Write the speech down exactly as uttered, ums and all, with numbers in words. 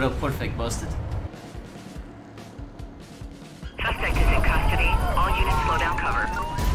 What a perfect busted. Suspect is in custody. All units slow down cover.